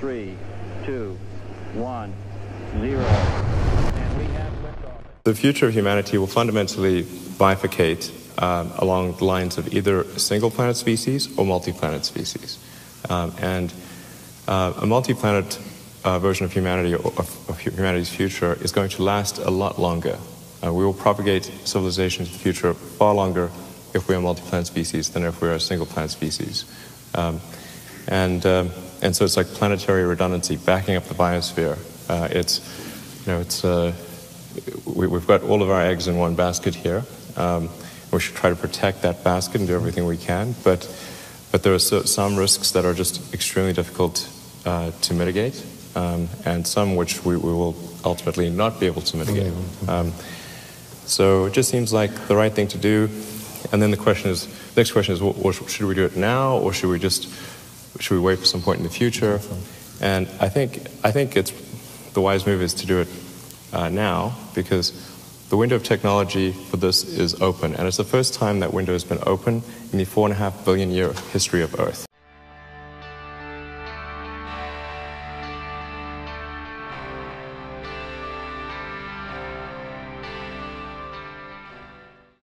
3, 2, 1, 0. And we have liftoff. The future of humanity will fundamentally bifurcate along the lines of either single-planet species or multi-planet species. A multi-planet version of humanity, of humanity's future, is going to last a lot longer. We will propagate civilization to the future far longer if we are a multi-planet species than if we are a single-planet species. And so it's like planetary redundancy, backing up the biosphere. We've got all of our eggs in one basket here. We should try to protect that basket and do everything we can. But there are some risks that are just extremely difficult to mitigate, and some which we will ultimately not be able to mitigate. So it just seems like the right thing to do. And then the next question is, well, should we do it now, or should we wait for some point in the future? And I think it's the wise move is to do it now, because the window of technology for this is open, and it's the first time that window has been open in the 4.5 billion year history of Earth.